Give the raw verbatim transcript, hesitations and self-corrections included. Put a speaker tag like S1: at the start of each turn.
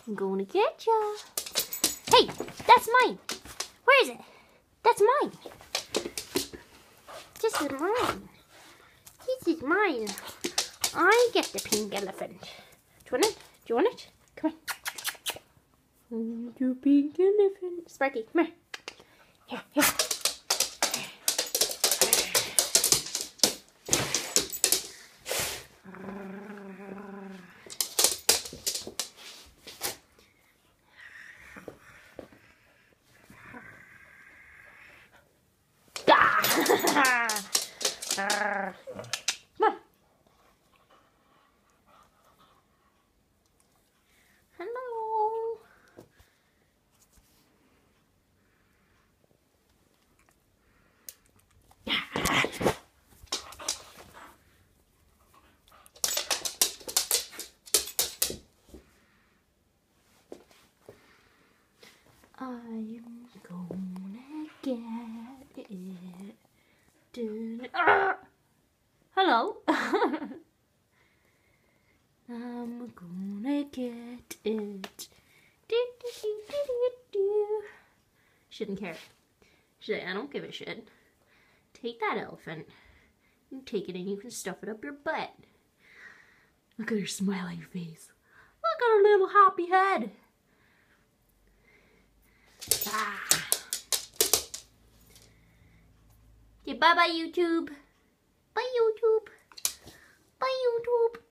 S1: I'm gonna get ya. Hey, that's mine. Where is it? That's mine. This is mine. This is mine. I get the pink elephant. Do you want it? Do you want it? Come on. The pink elephant. Sparky, come here. Here, here. Come on. Hello. I'm gonna get it. Dun, ah! Hello. I'm gonna get it. Do, do, do, do, do, do. Shouldn't care. Should I, I don't give a shit. Take that elephant. You take it and you can stuff it up your butt. Look at her smiling face. Look at her little happy head. Ah. Okay, bye bye YouTube. Bye YouTube. Bye YouTube.